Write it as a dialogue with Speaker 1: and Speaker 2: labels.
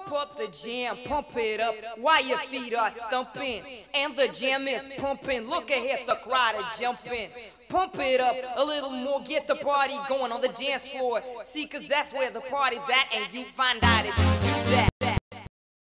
Speaker 1: Pump up the jam, pump it up while your feet are stumping. And the jam is pumping, look ahead, the crowd is jumping. Pump it up a little more, get the party going on the dance floor. See, cause that's where the party's at, and you find out if you do that.